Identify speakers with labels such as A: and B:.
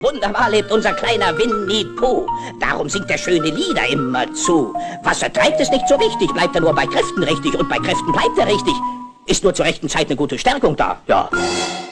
A: Wunderbar lebt unser kleiner Winnie Pooh. Darum singt er schöne Lieder immer zu. Was er treibt, ist nicht so wichtig, bleibt er nur bei Kräften richtig. Und bei Kräften bleibt er richtig. Ist nur zur rechten Zeit eine gute Stärkung da, ja.